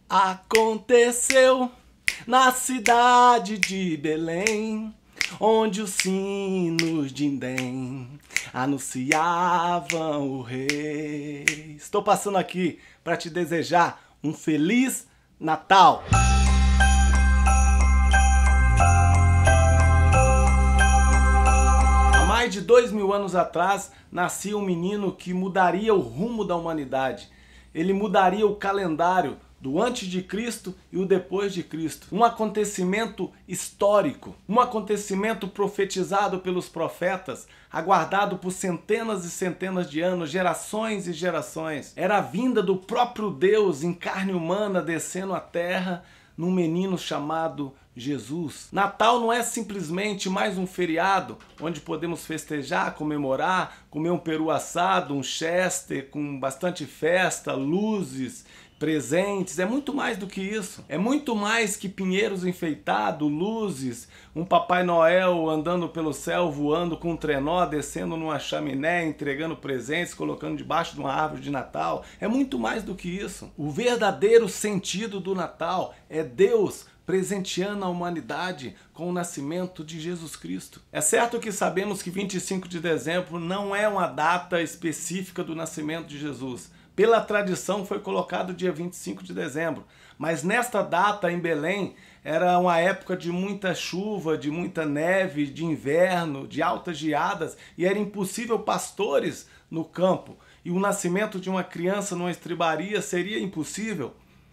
Aconteceu na cidade de Belém, onde os sinos de Indém anunciavam o rei. Estou passando aqui para te desejar um Feliz Natal! Há mais de 2000 anos atrás, nascia um menino que mudaria o rumo da humanidade. Ele mudaria o calendário do antes de Cristo e o depois de Cristo. Um acontecimento histórico, um acontecimento profetizado pelos profetas, aguardado por centenas e centenas de anos, gerações e gerações. Era a vinda do próprio Deus em carne humana descendo à terra num menino chamado Jesus. Natal não é simplesmente mais um feriado onde podemos festejar, comemorar, comer um peru assado, um chester com bastante festa, luzes, presentes. É muito mais do que isso. É muito mais que pinheiros enfeitados, luzes, um Papai Noel andando pelo céu, voando com um trenó, descendo numa chaminé, entregando presentes, colocando debaixo de uma árvore de Natal. É muito mais do que isso. O verdadeiro sentido do Natal é Deus presenteando a humanidade com o nascimento de Jesus Cristo. É certo que sabemos que 25 de dezembro não é uma data específica do nascimento de Jesus. Pela tradição foi colocado dia 25 de dezembro, mas nesta data em Belém era uma época de muita chuva, de muita neve, de inverno, de altas geadas, e era impossível pastores no campo, e o nascimento de uma criança numa estribaria seria impossível.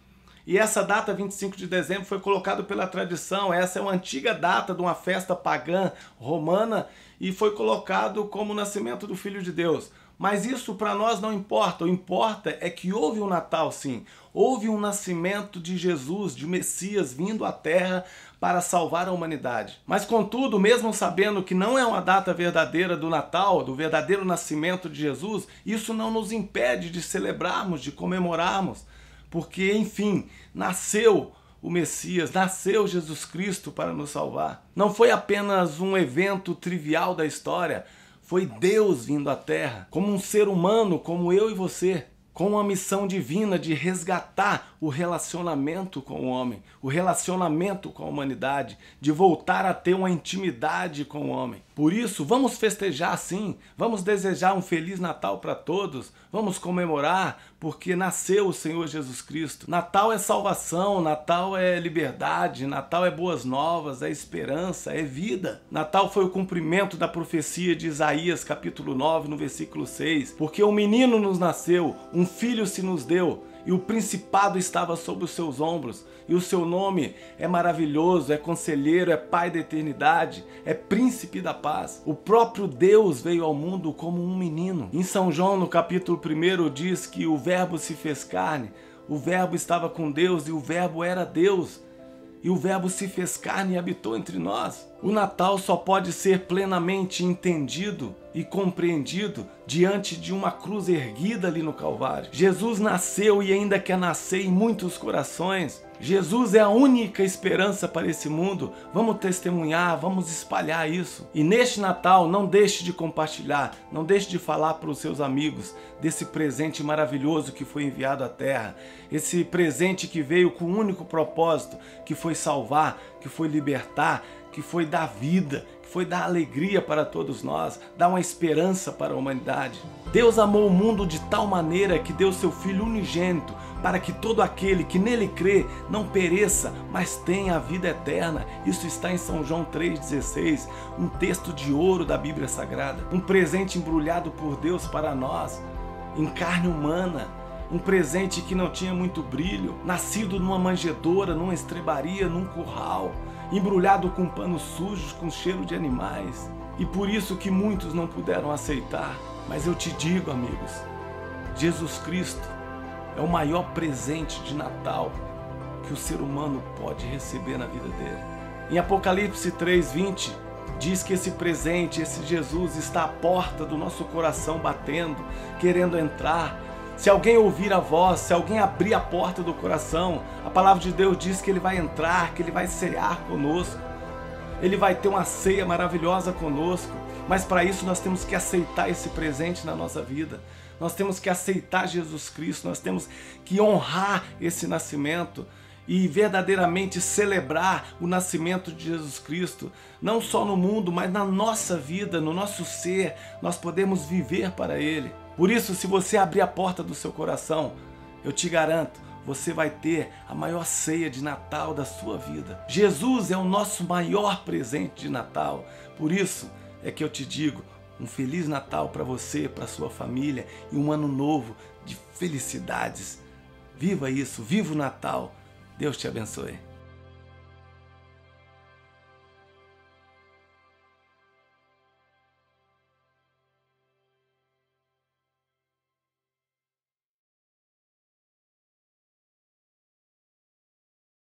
E essa data, 25 de dezembro, foi colocada pela tradição. Essa é uma antiga data de uma festa pagã romana e foi colocado como o nascimento do Filho de Deus. Mas isso para nós não importa. O importa é que houve um Natal, sim. Houve um nascimento de Jesus, de Messias, vindo à Terra para salvar a humanidade. Mas contudo, mesmo sabendo que não é uma data verdadeira do Natal, do verdadeiro nascimento de Jesus, isso não nos impede de celebrarmos, de comemorarmos. Porque, enfim, nasceu o Messias, nasceu Jesus Cristo para nos salvar. Não foi apenas um evento trivial da história, foi Deus vindo à Terra, como um ser humano, como eu e você, com uma missão divina de resgatar o relacionamento com o homem, o relacionamento com a humanidade, de voltar a ter uma intimidade com o homem. Por isso, vamos festejar sim, vamos desejar um Feliz Natal para todos, vamos comemorar, porque nasceu o Senhor Jesus Cristo. Natal é salvação, Natal é liberdade, Natal é boas novas, é esperança, é vida. Natal foi o cumprimento da profecia de Isaías, capítulo 9, no versículo 6, porque um menino nos nasceu, um filho se nos deu, e o principado estava sobre os seus ombros, e o seu nome é maravilhoso, é conselheiro, é pai da eternidade, é príncipe da paz. O próprio Deus veio ao mundo como um menino. Em São João, no capítulo 1, diz que o verbo se fez carne, o verbo estava com Deus e o verbo era Deus. E o verbo se fez carne e habitou entre nós. O Natal só pode ser plenamente entendido e compreendido diante de uma cruz erguida ali no Calvário. Jesus nasceu e ainda quer nascer em muitos corações. Jesus é a única esperança para esse mundo. Vamos testemunhar, vamos espalhar isso. E neste Natal, não deixe de compartilhar, não deixe de falar para os seus amigos desse presente maravilhoso que foi enviado à Terra. Esse presente que veio com um único propósito, que foi salvar, que foi libertar, que foi dar vida, que foi dar alegria para todos nós, dar uma esperança para a humanidade. Deus amou o mundo de tal maneira que deu seu Filho unigênito, para que todo aquele que nele crê não pereça, mas tenha a vida eterna. Isso está em São João 3,16, um texto de ouro da Bíblia Sagrada. Um presente embrulhado por Deus para nós, em carne humana. Um presente que não tinha muito brilho, nascido numa manjedoura, numa estrebaria, num curral, embrulhado com panos sujos, com cheiro de animais. E por isso que muitos não puderam aceitar. Mas eu te digo, amigos, Jesus Cristo é o maior presente de Natal que o ser humano pode receber na vida dele. Em Apocalipse 3:20, diz que esse presente, esse Jesus está à porta do nosso coração batendo, querendo entrar. Se alguém ouvir a voz, se alguém abrir a porta do coração, a palavra de Deus diz que Ele vai entrar, que Ele vai cear conosco. Ele vai ter uma ceia maravilhosa conosco. Mas para isso nós temos que aceitar esse presente na nossa vida. Nós temos que aceitar Jesus Cristo, nós temos que honrar esse nascimento e verdadeiramente celebrar o nascimento de Jesus Cristo, não só no mundo, mas na nossa vida, no nosso ser, nós podemos viver para Ele. Por isso, se você abrir a porta do seu coração, eu te garanto, você vai ter a maior ceia de Natal da sua vida. Jesus é o nosso maior presente de Natal. Por isso é que eu te digo, um Feliz Natal para você, para sua família e um ano novo de felicidades. Viva isso, viva o Natal. Deus te abençoe.